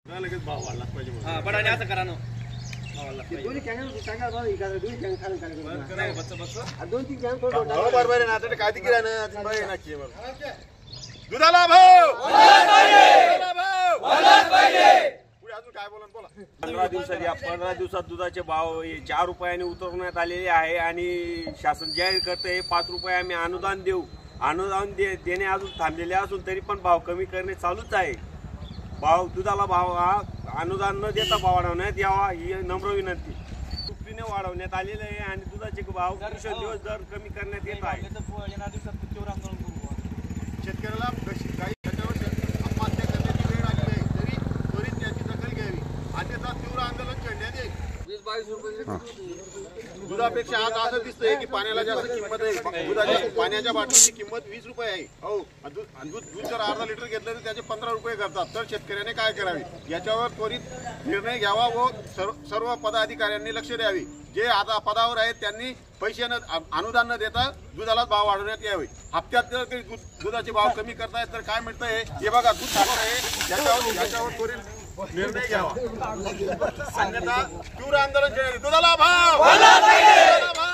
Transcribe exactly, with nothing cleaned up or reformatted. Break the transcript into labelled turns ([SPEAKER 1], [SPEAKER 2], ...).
[SPEAKER 1] लगेच भाव वाढला पाहिजे.
[SPEAKER 2] हा बडाने असं करा ना.
[SPEAKER 3] दोन्ही कॅन सांगा बाबा इकडे दोन्ही कॅन खाली खाली करा.
[SPEAKER 2] नाही बस बस.
[SPEAKER 3] दोन तीन कॅन थोडं
[SPEAKER 1] भाव बरोबर आहे ना. आता काय तिकडे आहे ना तुम्ही बघा ना की बरं. दुधाला भाव वाढलाच पाहिजे. दुधाला भाव वाढलाच पाहिजे. पुढे अजून काय बोला बोला.
[SPEAKER 4] पंधरा दिवसात या पंधरा दिवसात दुधाचे भाव चार रुपयाने उतरवण्यात आलेले आहे आणि शासन जाहीर करते पाच रुपये आम्ही अनुदान देऊ. अनुदान दे देणे अजून थांबलेले असून तरी पण भाव कमी करणे चालूच आहे. भाव दुधाला भाव हा अनुदान न देता भाव वाढवण्यात यावा ही नम्र विनंती. दुपटीने वाढवण्यात आलेले आहे आणि दुधाचे भाव दिवसेंदिवस दर कमी करण्यात येत आहे.
[SPEAKER 1] शेतकऱ्याला काही त्याच्यावर आत्महत्या करण्याची वेळ आलेली आहे तरी त्वरित त्याची दखल घ्यावी. अन्यथा तीव्र आंदोलन छेडण्यात येईल. वीस बावीस रुपये दुधापेक्षा आज असं दिसतंय की पाण्याला जास्त किंमत आहे. दुधाच्या पाण्याच्या बाटलीची किंमत वीस रुपये आहे. हो दूध दूध जर अर्धा लिटर घेतलं तर त्याचे पंधरा रुपये करतात. तर शेतकऱ्याने काय करावे याच्यावर त्वरित निर्णय घ्यावा व सर्व सर्व पदाधिकाऱ्यांनी लक्ष द्यावे. जे आता पदावर आहेत त्यांनी पैसे न अनुदान न देता दुधाला भाव वाढवण्यात यावे. हप्त्यात जर काही दुधाचे भाव कमी करतायत तर काय मिळतंय हे बघा. दूध साखर आहे त्याच्यावर याच्यावर त्वरित निर्णय घ्यावा. अन्यथा तीव्र आंदोलन छेडेल. दुधाला भाव